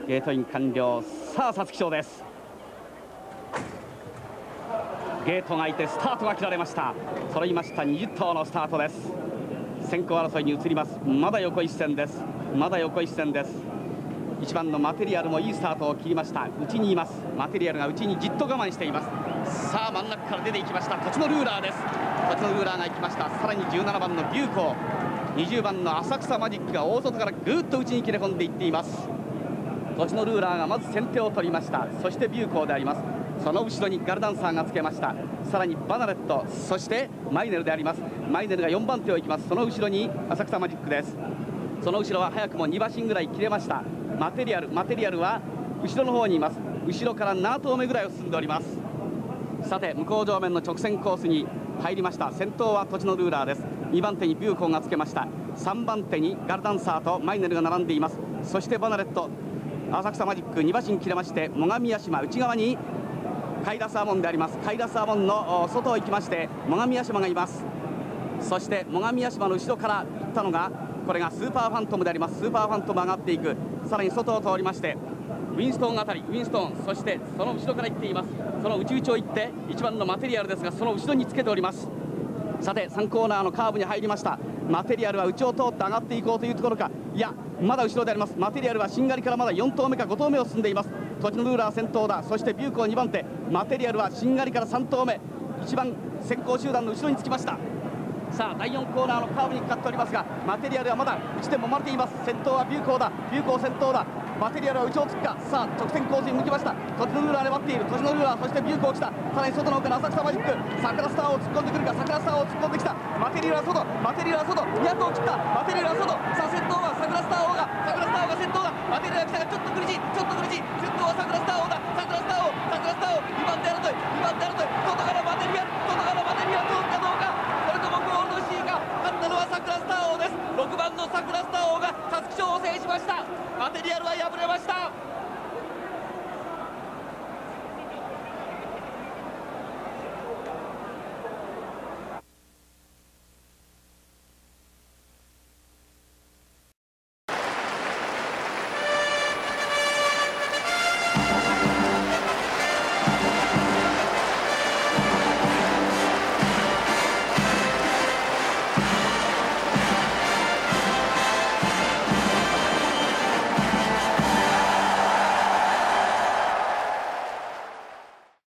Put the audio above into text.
ゲートイン完了。さあ皐月賞です。ゲートが開いてスタートが切られました。揃いました20頭のスタートです。先行争いに移ります。まだ横一線です。まだ横一線です。1番のマテリアルもいいスタートを切りました。内にいます。マテリアルが内にじっと我慢しています。さあ真ん中から出ていきました。土地のルーラーです。土地のルーラーが行きました。さらに17番のビューコー、20番の浅草マジックが大外からぐっと内に切れ込んでいっています。土地のルーラーがまず先手を取りました。そしてビューコーであります。その後ろにガルダンサーがつけました。さらにバナレット、そしてマイネルであります。マイネルが4番手を行きます。その後ろに浅草マジックです。その後ろは早くも2馬身ぐらい切れました。マテリアルは後ろの方にいます。後ろから7頭目ぐらいを進んでおります。さて向こう上面の直線コースに入りました。先頭は土地のルーラーです。2番手にビューコーがつけました。3番手にガルダンサーとマイネルが並んでいます。そしてバナレット、浅草マジック2馬身切れまして、最上屋島内側にカイラスアーモンであります。カイラスアーモンの外を行きまして最上屋島がいます。そして最上屋島の後ろから行ったのがこれがスーパーファントムであります。スーパーファントム上がっていく。さらに外を通りましてウィンストーンあたり、ウィンストーン、そしてその後ろから行っています。その内々を行って1番のマテリアルですが、その後ろにつけております。さて3コーナーのカーブに入りました。マテリアルは内を通って上がっていこうというところか、いやまだ後ろであります。マテリアルはしんがりからまだ4頭目か5頭目を進んでいます。土地のルーラー先頭だ。そしてビューコー2番手、マテリアルはしんがりから3頭目、一番先行集団の後ろにつきました。さあ第4コーナーのカーブにかかっておりますが、マテリアルはまだ内で揉まれています。先頭はビューコーだ。ビューコー先頭だ。マテリアルは内をつくか。さあ直線コースに向きました。土地のルーラー粘っている。土地のルーラー、そしてビューコー来た。さらに外の奥の浅草マジック、桜スターを突っ込んでくるか。桜スターを突っ込んできた。マテリアルは外、マテリアルは外、200を切った。マテリアルは外。さあ先頭は桜スター王が先頭だ。マテリアルが来たがちょっと苦しい。